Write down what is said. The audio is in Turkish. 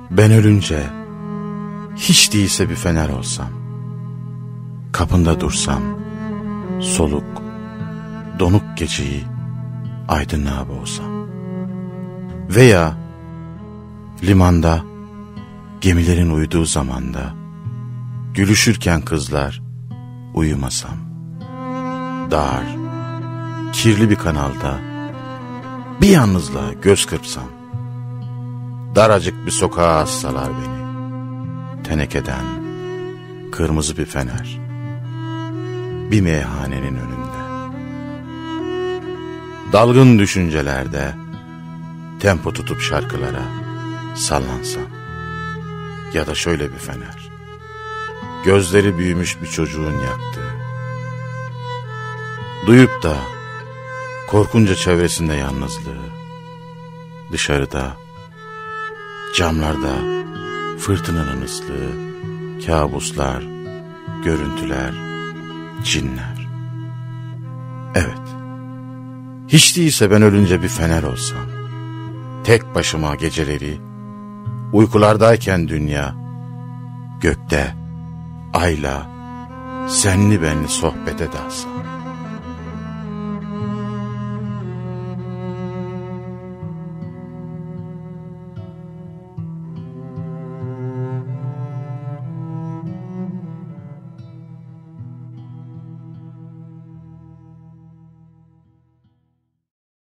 Ben ölünce hiç değilse bir fener olsam, kapında dursam, soluk, donuk geceyi aydınlığa boğsam. Veya limanda, gemilerin uyuduğu zamanda, gülüşürken kızlar uyumasam. Dar, kirli bir kanalda bir yalnızlığa göz kırpsam. Daracık bir sokağa assalar beni, tenekeden kırmızı bir fener, bir meyhanenin önünde. Dalgın düşüncelerde tempo tutup şarkılara sallansam. Ya da şöyle bir fener, gözleri büyümüş bir çocuğun yaktığı. Duyup da korkunca çevresinde yalnızlığı, dışarıda, camlarda fırtınanın ıslığı, kabuslar, görüntüler, cinler. Evet, hiç değilse ben ölünce bir fener olsam, tek başıma geceleri, uykulardayken dünya, gökte, ayla, senli benli sohbete dalsam.